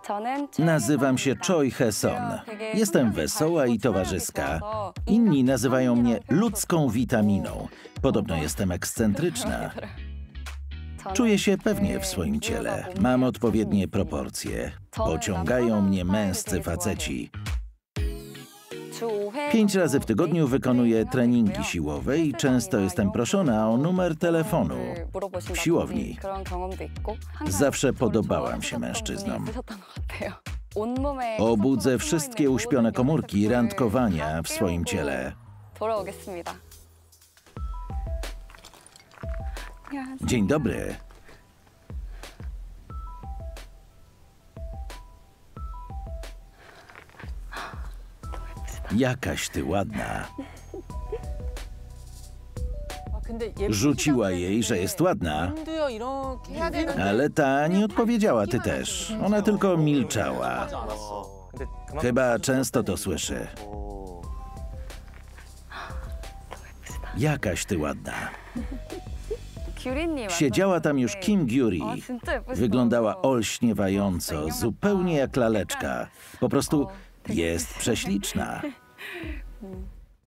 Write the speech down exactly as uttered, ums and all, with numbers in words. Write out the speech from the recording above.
Nazywam się Choi Hye-son. Jestem wesoła i towarzyska. Inni nazywają mnie ludzką witaminą. Podobno jestem ekscentryczna. Czuję się pewnie w swoim ciele. Mam odpowiednie proporcje. Pociągają mnie męscy faceci. Pięć razy w tygodniu wykonuję treningi siłowe i często jestem proszona o numer telefonu w siłowni. Zawsze podobałam się mężczyznom. Obudzę wszystkie uśpione komórki randkowania w swoim ciele. Dzień dobry. Jakaś ty ładna. Rzuciła jej, że jest ładna, ale ta nie odpowiedziała, ty też. Ona tylko milczała. Chyba często to słyszy. Jakaś ty ładna. Siedziała tam już Kim Gyuri. Wyglądała olśniewająco, zupełnie jak laleczka. Po prostu jest prześliczna.